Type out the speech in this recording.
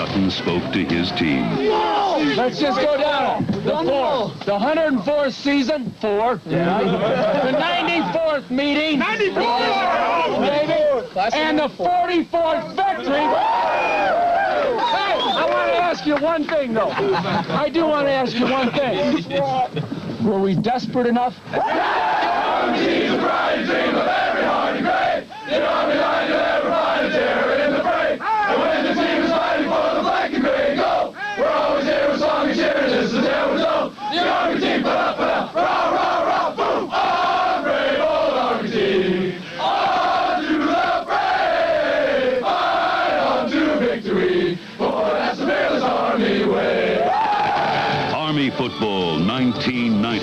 Sutton spoke to his team. Let's just go down. The 104th season, 4. The 94th meeting, 94th, baby, and the 44th victory. Hey, I want to ask you one thing, though. I do want to ask you one thing. Were we desperate enough? She's a bright dream of every heart and grave. The army line you'll ever find a terror in the fray. And when the team is fighting for the black and gray and gold, we're always here with song and cheering. This is the tale we're told. The army team, rah, rah, rah, boom. Our brave old army team. On to the fray. Fight on to victory. For that's the fearless army way. Army football 1990.